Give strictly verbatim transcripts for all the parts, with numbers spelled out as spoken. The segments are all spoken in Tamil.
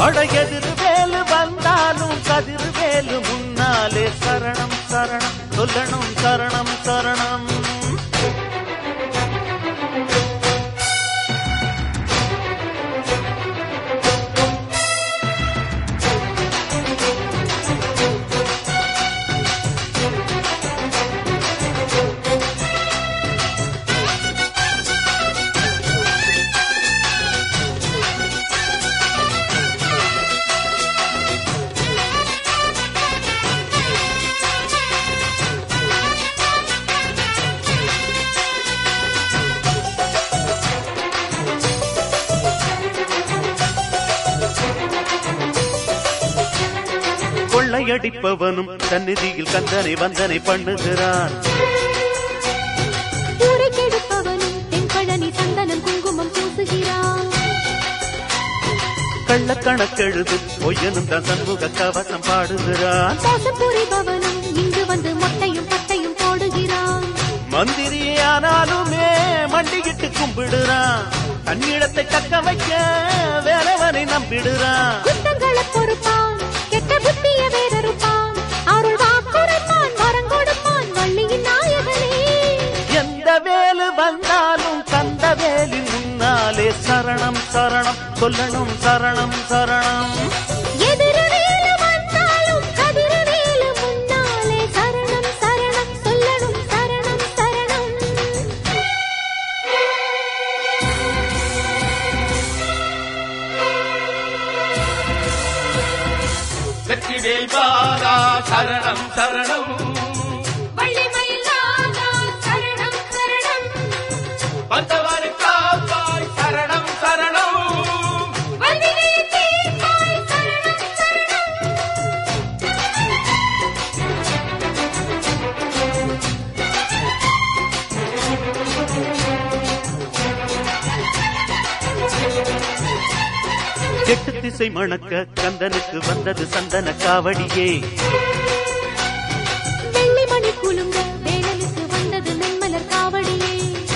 எதிர் வேலு வந்தாலும் கதிர் வேலு முன்னாலே சரணம் சரணம் சொல்லணும் சரணம் சரணம். கொள்ளையடிப்பவனும் சந்நிதியில் கந்தனை வந்தனை பண்ணுகிறான். ஊரை கெடுப்பவனும் தென்பழனி சந்தனம் குங்குமம் பூசுகிறான். கள்ளக்கணக்கெழுது பொய்யனும் தான் சண்முக கவசம் பாடுகிறான். மோசம் புரிபவனும் இங்கு வந்து மொட்டையும் பட்டையும் போடுகிறான். மந்திரியானாலுமே மண்டிகிட்டு கும்பிடுறான். தன்னிடத்தை தக்க வைக்க வேறவனை நம்பிடுறான். குத்தங்களை பொறுப்பான், கெட்ட புத்திய வேறறுப்பான். அருள் வாக்குரைப்பான், வரம் கொடுப்பான் வள்ளியின் நாயகனே. எந்த வேலு வந்தாலும் கந்த வேலின் முன்னாலே சரணம் சரணம் சொல்லணும் சரணம் சரணம். எதிரவேலு வந்தாலும் கதிரவேலு முன்னாலே சரணம் சரணம் சொல்லணும் சரணம் சரணம். வெற்றிவேல் பாலா சரணம் சரணம். வள்ளிமயில் நாதா சரணம் சரணம். வந்தவரை காப்பாய் சரணம் சரணம். வல்வினை தீர்ப்பாய் சரணம் சரணம். எட்டு திசை மணக்க கந்தனுக்கு வந்தது சந்தன காவடியே. வெள்ளிமணி குலுங்க வேலனுக்கு வந்தது நென்மலர் காவடியே.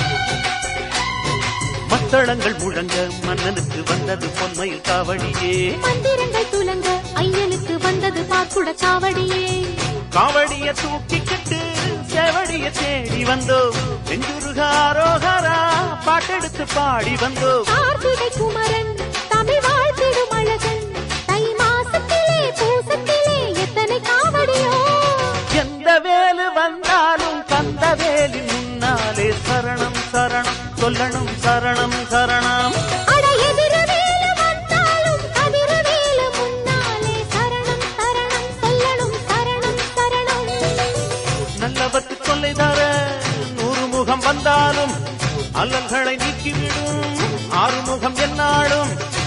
மத்தளங்கள் முழங்க மன்னனுக்கு வந்தது பொன்மயில் காவடியே. மந்திரங்கள் துலங்க ஐயனுக்கு வந்தது பாக்குட காவடியே. காவடிய தூக்கிக்கிட்டு சேவடிய தேடி வந்தோம். நெஞ்சுருகாரோகரா பாட்டெடுத்து பாடி வந்தோம். கார்த்திகை குமரன் தமிழ் வாழ்த்திடும் அழகன். தை மாசத்திலே பூசத்திலே எத்தனை காவடியோ. எந்த வேலு வந்தாலும் கந்த வேலி முன்னாலே சரணம் சரணம் சொல்லணும் சரணம் சரணம். அட எதிரவேலு வந்தாலும் கதிரவேலு முன்னாலே சரணம் சரணம் சொல்லணும் சரணம் சரணம். நல்லவர்க்கு தொல்லை தர நூறு முகம் வந்தாலும் அல்லல்களை நீக்கிவிடும் ஆறுமுகம் என்னாலும்